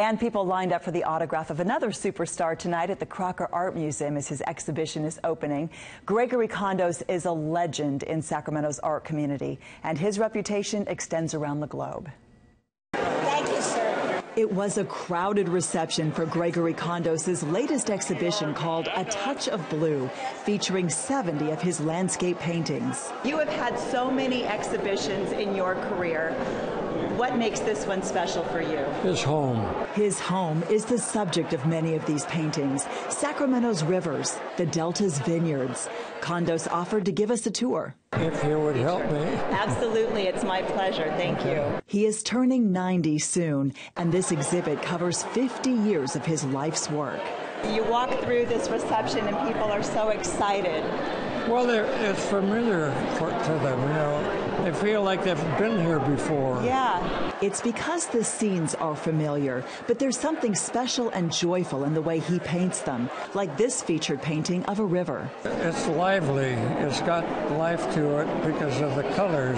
And people lined up for the autograph of another superstar tonight at the Crocker Museum as his exhibition is opening. Gregory Kondos is a legend in Sacramento's art community, and his reputation extends around the globe. Thank you, sir. It was a crowded reception for Gregory Kondos' latest exhibition called A Touch of Blue, featuring 70 of his landscape paintings. You have had so many exhibitions in your career. What makes this one special for you? His home. His home is the subject of many of these paintings. Sacramento's rivers, the Delta's vineyards. Kondos offered to give us a tour. If you would help me. Absolutely, it's my pleasure. Thank you. He is turning 90 soon, and this exhibit covers 50 years of his life's work. You walk through this reception and people are so excited. Well, it's familiar to them, you know. They feel like they've been here before. Yeah. It's because the scenes are familiar, but there's something special and joyful in the way he paints them, like this featured painting of a river. It's lively. It's got life to it because of the colors.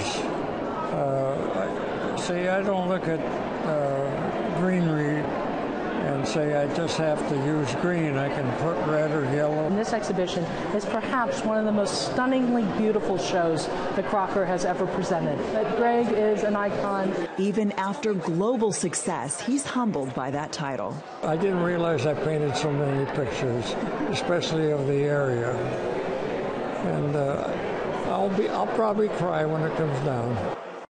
See, I don't look at greenery and say I just have to use green. I can put red or yellow. And this exhibition is perhaps one of the most stunningly beautiful shows that Crocker has ever presented. But Greg is an icon. Even after global success, he's humbled by that title. I didn't realize I painted so many pictures, especially of the area. And I'll probably cry when it comes down.